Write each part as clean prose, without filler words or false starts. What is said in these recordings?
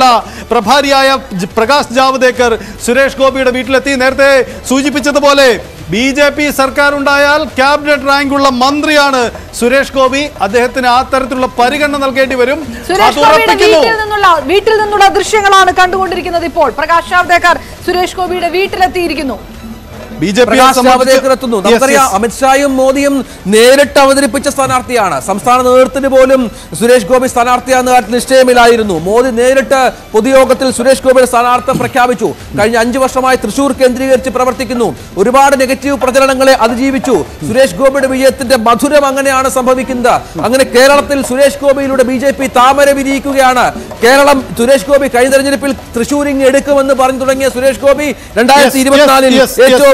ഉള്ള പ്രഭാരിയായ പ്രകാശ് ജാവ്ദേക്കർ സുരേഷ് ഗോപിയുടെ വീട്ടിലെത്തി. നേരത്തെ സൂചിപ്പിച്ചതുപോലെ BJP സർക്കാർ ഉണ്ടായാൽ ക്യാബിനറ്റ് റാങ്കുള്ള മന്ത്രിയാണ് സുരേഷ് ഗോപി. അദ്ദേഹത്തിന് ആ തരത്തിലുള്ള പരിഗണന നൽകേണ്ടി വരും. വീട്ടിൽ നിന്നുള്ള ദൃശ്യങ്ങളാണ് കണ്ടുകൊണ്ടിരിക്കുന്നത്. ഇപ്പോൾ പ്രകാശ് ജാവ്ദേക്കർ സുരേഷ് ഗോപിയുടെ വീട്ടിലെത്തിയിരിക്കുന്നു. നമുക്കറിയാം, അമിത്ഷായും മോദിയും നേരിട്ട് അവതരിപ്പിച്ച സ്ഥാനാർത്ഥിയാണ്. സംസ്ഥാന നേതൃത്വത്തിന് പോലും സുരേഷ് ഗോപി സ്ഥാനാർത്ഥിയാണെന്ന കാര്യത്തിൽ നിശ്ചയമില്ലായിരുന്നു. മോദി നേരിട്ട് പൊതുയോഗത്തിൽ സുരേഷ് ഗോപിയുടെ സ്ഥാനാർത്ഥിത്വം പ്രഖ്യാപിച്ചു. കഴിഞ്ഞ 5 വർഷമായി തൃശൂർ കേന്ദ്രീകരിച്ച് പ്രവർത്തിക്കുന്നു. ഒരുപാട് നെഗറ്റീവ് പ്രചരണങ്ങളെ അതിജീവിച്ചു. സുരേഷ് ഗോപിയുടെ വിജയത്തിന്റെ മധുരം അങ്ങനെയാണ് സംഭവിക്കുന്നത്. അങ്ങനെ കേരളത്തിൽ സുരേഷ് ഗോപിയിലൂടെ BJP താമര വിരിയിക്കുകയാണ്. കേരളം സുരേഷ് ഗോപി കഴിഞ്ഞ തെരഞ്ഞെടുപ്പിൽ തൃശൂരിങ് എടുക്കുമെന്ന് പറഞ്ഞു തുടങ്ങിയ സുരേഷ് ഗോപി 2024 ഏറ്റവും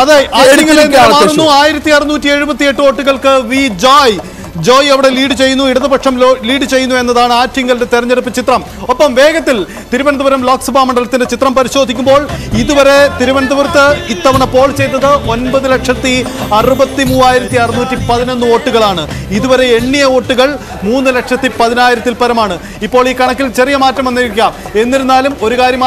1678 വോട്ടുകൾക്ക് ജോയ് അവിടെ ലീഡ് ചെയ്യുന്നു, ഇടതുപക്ഷം ലീഡ് ചെയ്യുന്നു എന്നതാണ് ആറ്റിങ്ങലിന്റെ തെരഞ്ഞെടുപ്പ് ചിത്രം. ഒപ്പം വേഗത്തിൽ തിരുവനന്തപുരം ലോക്സഭാ മണ്ഡലത്തിന്റെ ചിത്രം പരിശോധിക്കുമ്പോൾ ഇതുവരെ തിരുവനന്തപുരത്ത് ഇത്തവണ പോൾ ചെയ്തത് 9,63,611 വോട്ടുകളാണ്. ഇതുവരെ എണ്ണിയ വോട്ടുകൾ 3,10,000-ൽ പരമാണ്. ഇപ്പോൾ ഈ കണക്കിൽ ചെറിയ മാറ്റം വന്നിരിക്കാം. എന്നിരുന്നാലും ഒരു കാര്യം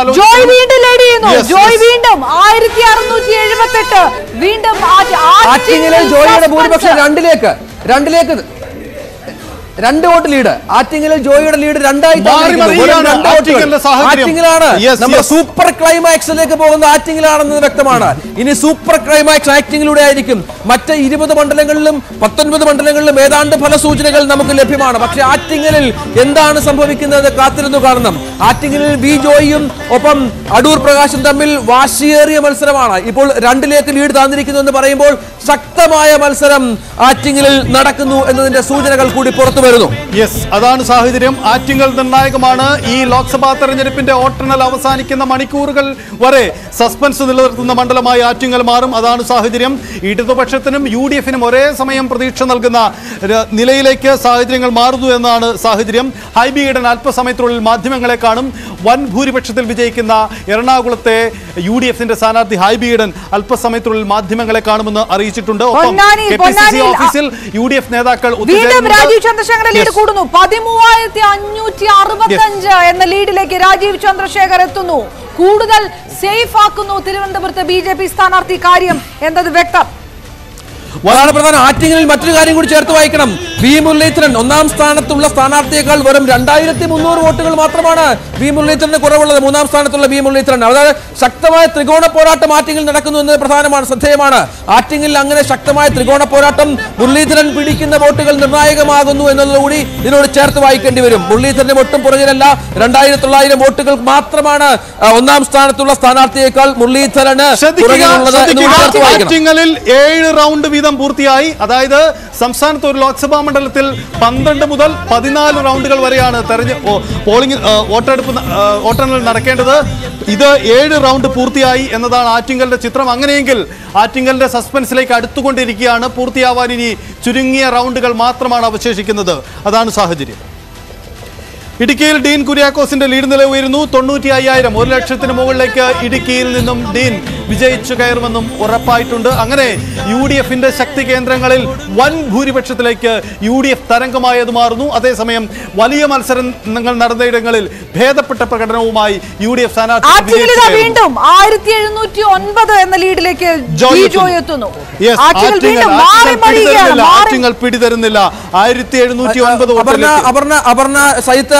രണ്ടിലേക്ക് 2 വോട്ട് ലീഡ്. ആറ്റിങ്ങലിൽ ജോയിയുടെ ലീഡ് 2-ആയി. നമ്മുടെ സൂപ്പർ ക്ലൈമാക്സിലേക്ക് പോകുന്ന ആറ്റിങ്ങിലാണെന്ന് വ്യക്തമാണ്. ഇനി സൂപ്പർ ക്ലൈമാക്സ് ആറ്റിങ്ങിലൂടെ ആയിരിക്കും. മറ്റ് 20 മണ്ഡലങ്ങളിലും 19 മണ്ഡലങ്ങളിലും ഏതാണ്ട് ഫലസൂചനകൾ നമുക്ക് ലഭ്യമാണ്. പക്ഷെ ആറ്റിങ്ങലിൽ എന്താണ് സംഭവിക്കുന്നത് കാത്തിരുന്നു കാണണം. ആറ്റിങ്ങലിൽ ജോയിയും ഒപ്പം അടൂർ പ്രകാശും തമ്മിൽ വാശിയേറിയ മത്സരമാണ്. ഇപ്പോൾ 2-ലേക്ക് ലീഡ് താന്നിരിക്കുന്നു എന്ന് പറയുമ്പോൾ ശക്തമായ മത്സരം ആറ്റിങ്ങലിൽ നടക്കുന്നു എന്നതിന്റെ സൂചനകൾ കൂടി പുറത്തു വരുന്നു. അതാണ് സാഹചര്യം. ആറ്റിങ്ങൽ നിർണായകമാണ്. ഈ ലോക്സഭാ തെരഞ്ഞെടുപ്പിന്റെ വോട്ടെണ്ണൽ അവസാനിക്കുന്ന മണിക്കൂറുകൾ വരെ സസ്പെൻസ് നിലനിർത്തുന്ന മണ്ഡലമായി ആറ്റിങ്ങൽ മാറും. അതാണ് സാഹചര്യം. ഇടതുപക്ഷത്തിനും UDF-നും ഒരേ സമയം പ്രതീക്ഷ നൽകുന്ന നിലയിലേക്ക് സാഹചര്യങ്ങൾ മാറുന്നു എന്നാണ് സാഹചര്യം. ഹൈബി ഈഡൻ അല്പസമയത്തിനുള്ളിൽ മാധ്യമങ്ങളെ കാണും. വൻ ഭൂരിപക്ഷത്തിൽ വിജയിക്കുന്ന എറണാകുളത്തെ UDF-ന്റെ സ്ഥാനാർത്ഥി ഹൈബി ഈഡൻ അല്പസമയത്തിനുള്ളിൽ മാധ്യമങ്ങളെ കാണുമെന്ന് അറിയിച്ചിട്ടുണ്ട്. ഒപ്പം KPCC ഓഫീസിൽ UDF നേതാക്കൾ രാജീവ് ചന്ദ്രശേഖർ ലീഡ് കൂടുന്നു. 13,565 എന്ന ലീഡിലേക്ക് രാജീവ് ചന്ദ്രശേഖർ എത്തുന്നു. കൂടുതൽ സേഫ് ആക്കുന്നു തിരുവനന്തപുരത്ത് BJP സ്ഥാനാർത്ഥി. കാര്യം എന്നത് വ്യക്തം. വളരെ പ്രധാനം. ആറ്റിങ്ങലിൽ മറ്റൊരു കാര്യം കൂടി ചേർത്ത് വായിക്കണം. വി മുരളീധരൻ 1-ാം സ്ഥാനത്തുള്ള സ്ഥാനാർത്ഥിയേക്കാൾ വെറും 2,300 വോട്ടുകൾ മാത്രമാണ് വി മുരളീധരന് കുറവുള്ളത്. 3-ാം സ്ഥാനത്തുള്ള വി മുരളീധരൻ. അതായത് ശക്തമായ ത്രികോണ പോരാട്ടം ആറ്റിങ്ങിൽ നടക്കുന്നു എന്നത് പ്രധാനമാണ്, ശ്രദ്ധേയമാണ്. ആറ്റിങ്ങിൽ അങ്ങനെ ശക്തമായ ത്രികോണ പോരാട്ടം, മുരളീധരൻ പിടിക്കുന്ന വോട്ടുകൾ നിർണായകമാകുന്നു എന്നുള്ളതുകൂടി ഇതിനോട് ചേർത്ത് വായിക്കേണ്ടി വരും. മുരളീധരന് ഒട്ടും പുറകിലല്ല. 2,900 വോട്ടുകൾ മാത്രമാണ് 1-ാം സ്ഥാനത്തുള്ള സ്ഥാനാർത്ഥിയേക്കാൾ മുരളീധരന് പുറകിലുള്ളത്. ആറ്റിങ്ങലിൽ 7 റൗണ്ട് വീതം പൂർത്തിയായി. അതായത് സംസ്ഥാനത്ത് ഒരു ലോക്സഭാ മണ്ഡലത്തിൽ 12 മുതൽ 14 റൗണ്ടുകൾ വരെയാണ് വോട്ടെണ്ണൽ നടക്കേണ്ടത്. ഇത് 7 റൗണ്ട് പൂർത്തിയായി എന്നതാണ് ആറ്റിങ്ങലിന്റെ ചിത്രം. അങ്ങനെയെങ്കിൽ ആറ്റിങ്ങലിന്റെ സസ്പെൻസിലേക്ക് അടുത്തുകൊണ്ടിരിക്കുകയാണ്. പൂർത്തിയാവാൻ ഇനി ചുരുങ്ങിയ റൗണ്ടുകൾ മാത്രമാണ് അവശേഷിക്കുന്നത്. അതാണ് സാഹചര്യം. ഇടുക്കിയിൽ ഡീൻ കുര്യാക്കോസിന്റെ ലീഡ് നില ഉയരുന്നു. 95,000, 1,00,000-ന് മുകളിലേക്ക് ഇടുക്കിയിൽ നിന്നും ഡീൻ വിജയിച്ചു കയറുമെന്നും ഉറപ്പായിട്ടുണ്ട്. അങ്ങനെ UDF-ന്റെ ശക്തി കേന്ദ്രങ്ങളിൽ വൻ ഭൂരിപക്ഷത്തിലേക്ക് UDF തരംഗമായത് മാറുന്നു. അതേസമയം വലിയ മത്സരങ്ങൾ നടന്നയിടങ്ങളിൽ ഭേദപ്പെട്ട പ്രകടനവുമായി UDF സ്ഥാനാർത്ഥി വീണ്ടും 1,709 എന്ന ലീഡിലേക്ക് ജോയ് എത്തുന്നു. ആറ്റിങ്ങൽ പിടിതരുന്നില്ല. 1,709 അപർണ സഹിത്ത്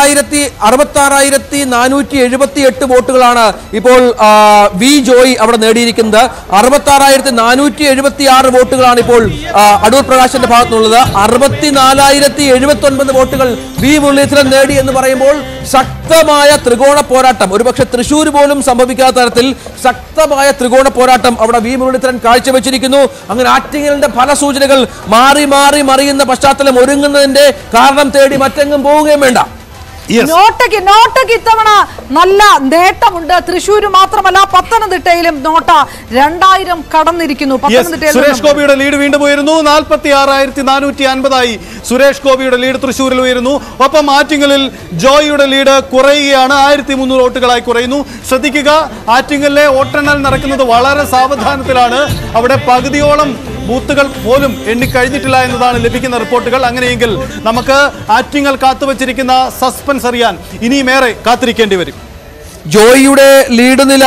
66,478 വോട്ടുകളാണ് ഇപ്പോൾ ജോയ് അവിടെ നേടിയിരിക്കുന്നത്. 66,476 വോട്ടുകളാണ് ഇപ്പോൾ അടൂർ പ്രകാശിന്റെ ഭാഗത്തുനിന്നുള്ളത്. 64,079 വോട്ടുകൾ വി മുരളീധരൻ നേടി എന്ന് പറയുമ്പോൾ ശക്തമായ ത്രികോണ പോരാട്ടം, ഒരുപക്ഷെ തൃശ്ശൂർ പോലും സംഭവിക്കാത്ത തരത്തിൽ ശക്തമായ ത്രികോണ പോരാട്ടം അവിടെ വി മുരളീധരൻ കാഴ്ചവെച്ചിരിക്കുന്നു. അങ്ങനെ ആറ്റിങ്ങലിന്റെ ഫലസൂചനകൾ മാറി മാറി മറിയുന്ന പശ്ചാത്തലം ഒരുങ്ങുന്നതിന്റെ കാരണം തേടി മറ്റെങ്ങും പോവുകയും വേണ്ട. നോട്ടയ്ക്ക് ഇത്തവണ നല്ല നേട്ടമുണ്ട്. തൃശ്ശൂർ മാത്രമല്ല പത്തനംതിട്ടയിലും നോട്ട 2,000 കടന്നിരിക്കുന്നു. സുരേഷ് ഗോപിയുടെ ലീഡ് വീണ്ടും ഉയരുന്നു. 46,450 സുരേഷ് ഗോപിയുടെ ലീഡ് തൃശ്ശൂരിൽ ഉയരുന്നു. ഒപ്പം ആറ്റിങ്ങലിൽ ജോയിയുടെ ലീഡ് കുറയുകയാണ്. 1,300 വോട്ടുകളായി കുറയുന്നു. ശ്രദ്ധിക്കുക, ആറ്റിങ്ങലിലെ വോട്ടെണ്ണൽ നടക്കുന്നത് വളരെ സാവധാനത്തിലാണ്. അവിടെ പകുതിയോളം ബൂത്തുകൾ പോലും എണ്ണിക്കഴിഞ്ഞിട്ടില്ല എന്നതാണ് ലഭിക്കുന്ന റിപ്പോർട്ടുകൾ. അങ്ങനെയെങ്കിൽ നമുക്ക് ആറ്റിങ്ങൽ കാത്തുവച്ചിരിക്കുന്ന സസ്പെൻസ് അറിയാൻ ഇനിയുമേറെ കാത്തിരിക്കേണ്ടി വരും. ജോയിയുടെ ലീഡ് നില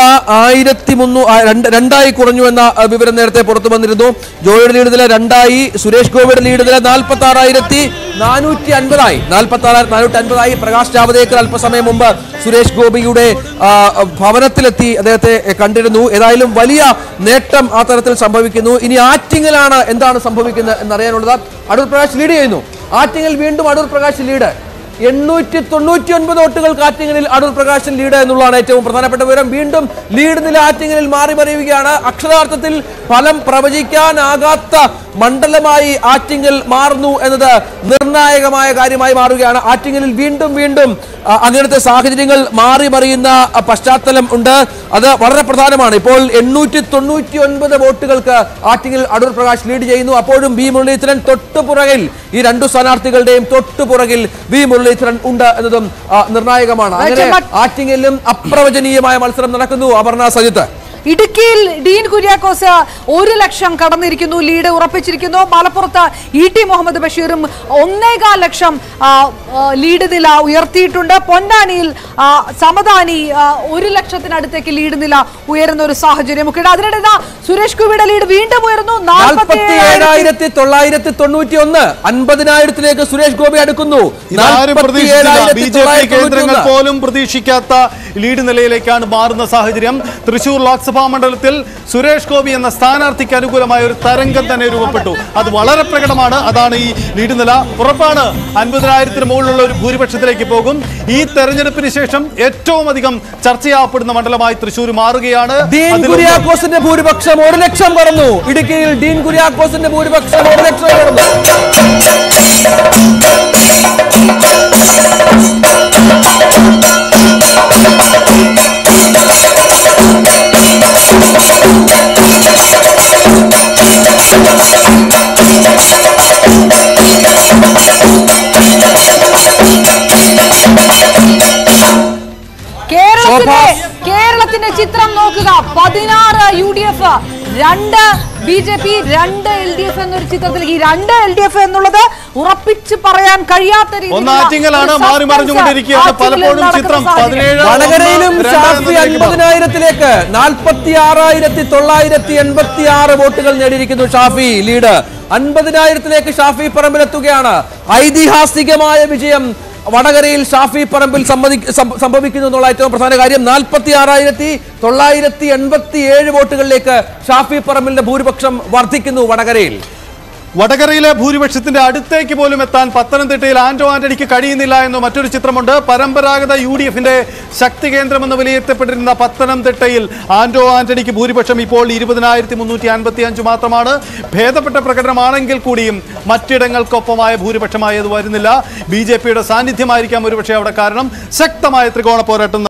1302 കുറഞ്ഞു എന്ന വിവരം നേരത്തെ പുറത്തു വന്നിരുന്നു. ജോയിയുടെ ലീഡ് നില 2, സുരേഷ് ഗോപിയുടെ ലീഡ് നില 46,450 പ്രകാശ് ജാവദേക്കർ അല്പസമയം മുമ്പ് സുരേഷ് ഗോപിയുടെ ഭവനത്തിലെത്തി അദ്ദേഹത്തെ കണ്ടിരുന്നു. ഏതായാലും വലിയ നേട്ടം ആ തരത്തിൽ സംഭവിക്കുന്നു. ഇനി ആറ്റിങ്ങലാണ് എന്താണ് സംഭവിക്കുന്നത് എന്നറിയാനുള്ളത്. അടൂർ പ്രകാശ് ലീഡ് ചെയ്യുന്നു. ആറ്റിങ്ങൽ വീണ്ടും അടൂർ പ്രകാശ് ലീഡ് 899 വോട്ടുകൾക്ക് ആറ്റിങ്ങലിൽ അടൂർ പ്രകാശൻ ലീഡ് എന്നുള്ളതാണ് ഏറ്റവും പ്രധാനപ്പെട്ട വിവരം. വീണ്ടും ലീഡ് നില ആറ്റിങ്ങലിൽ മാറി മറിയുകയാണ്. അക്ഷരാർത്ഥത്തിൽ ഫലം പ്രവചിക്കാനാകാത്ത മണ്ഡലമായി ആറ്റിങ്ങൽ മാറുന്നു എന്നത് നിർണായകമായ കാര്യമായി മാറുകയാണ്. ആറ്റിങ്ങലിൽ വീണ്ടും അങ്ങനത്തെ സാഹചര്യങ്ങൾ മാറി മറിയുന്ന പശ്ചാത്തലം ഉണ്ട്. അത് വളരെ പ്രധാനമാണ്. ഇപ്പോൾ 899 വോട്ടുകൾക്ക് ആറ്റിങ്ങൽ അടൂർ പ്രകാശ് ലീഡ് ചെയ്യുന്നു. അപ്പോഴും വി മുരളീധരൻ തൊട്ടുപുറകിൽ, ഈ രണ്ടു സ്ഥാനാർത്ഥികളുടെയും തൊട്ടുപുറകിൽ വി മുരളീധരൻ ഉണ്ട് എന്നതും നിർണായകമാണ്. അങ്ങനെ ആറ്റിങ്ങലിലും അപ്രവചനീയമായ മത്സരം നടക്കുന്നു. അപർണ, സജിത്ത്. ഇടുക്കിയിൽ ഡീൻ കുര്യാക്കോസ് 1 ലക്ഷം കടന്നിരിക്കുന്നു, ലീഡ് ഉറപ്പിച്ചിരിക്കുന്നു. മലപ്പുറത്ത് ഇ.ടി. മുഹമ്മദ് ബഷീറും 1.25 ലക്ഷം ലീഡ് നില ഉയർത്തിയിട്ടുണ്ട്. പൊന്നാനിയിൽ സമദാനി 1 ലക്ഷത്തിനടുത്തേക്ക് ലീഡ് നില ഉയരുന്ന ഒരു സാഹചര്യം ഒക്കെ. അതിനിടെ സുരേഷ് ഗോപിയുടെ ലീഡ് വീണ്ടും ഉയർന്നു. 47,991 50,000ത്തിലേക്ക് സുരേഷ് ഗോപി അടുക്കുന്നു. കേന്ദ്രങ്ങൾ പോലും പ്രതീക്ഷിക്കാത്ത ലീഡ് നിലയിലേക്കാണ് മാറുന്ന സാഹചര്യം. തൃശൂർ ലോക്സഭാ മണ്ഡലത്തിൽ സുരേഷ് ഗോപി എന്ന സ്ഥാനാർത്ഥിക്ക് അനുകൂലമായ ഒരു തരംഗം തന്നെ രൂപപ്പെട്ടു. അത് വളരെ പ്രകടമാണ്. അതാണ് ഈ ലീഡ് നില. ഉറപ്പാണ് 50,000-ന് മുകളിലുള്ള ഒരു ഭൂരിപക്ഷത്തിലേക്ക് പോകും. ഈ തെരഞ്ഞെടുപ്പിന് ശേഷം ഏറ്റവും അധികം ചർച്ചയാക്കപ്പെടുന്ന മണ്ഡലമായി തൃശൂർ മാറുകയാണ്. ഡീൻ കുര്യാക്കോസിന്റെ ഭൂരിപക്ഷം 1 ലക്ഷം കടന്നു. ഇടുക്കിയിൽ ഡീൻ കുര്യാക്കോസിന്റെ ഭൂരിപക്ഷം 1 ലക്ഷം കടന്നു. കേരളത്തിന്റെ ചിത്രം നോക്കുക. 16 UDF, 2 BJP, 2 LDF എന്നൊരു ചിത്രത്തിൽ ഈ 2 LDF എന്നുള്ളത് ഉറപ്പിച്ച് പറയാൻ കഴിയാത്ത രീതിയിൽ വടകരയിലും ഷാഫി 50,000-ത്തിലേക്ക് 46,986 വോട്ടുകൾ നേടിയിരിക്കുന്നു. ഷാഫി ലീഡ് 50,000-ത്തിലേക്ക് ഷാഫി പറമ്പിലെത്തുകയാണ്. ഐതിഹാസികമായ വിജയം വടകരയിൽ ഷാഫി പറമ്പിൽ സംഭവിക്കുന്നു എന്നുള്ള ഏറ്റവും പ്രധാന കാര്യം. 46,987 വോട്ടുകളിലേക്ക് ഷാഫി പറമ്പിലിന്റെ ഭൂരിപക്ഷം വർദ്ധിക്കുന്നു വടകരയിൽ. വടകരയിലെ ഭൂരിപക്ഷത്തിന്റെ അടുത്തേക്ക് പോലും എത്താൻ പത്തനംതിട്ടയിൽ ആന്റോ ആന്റണിക്ക് കഴിയുന്നില്ല എന്ന മറ്റൊരു ചിത്രമുണ്ട്. പരമ്പരാഗത UDFന്റെ ശക്തി കേന്ദ്രമെന്ന് വിലയിരുത്തപ്പെട്ടിരുന്ന പത്തനംതിട്ടയിൽ ആന്റോ ആന്റണിക്ക് ഭൂരിപക്ഷം ഇപ്പോൾ 20,355 മാത്രമാണ്. ഭേദപ്പെട്ട പ്രകടനമാണെങ്കിൽ കൂടിയും മറ്റിടങ്ങൾക്കൊപ്പമായ ഭൂരിപക്ഷമായത് വരുന്നില്ല. BJPയുടെ സാന്നിധ്യമായിരിക്കാം ഒരുപക്ഷെ അവിടെ കാരണം. ശക്തമായ ത്രികോണ പോരാട്ടം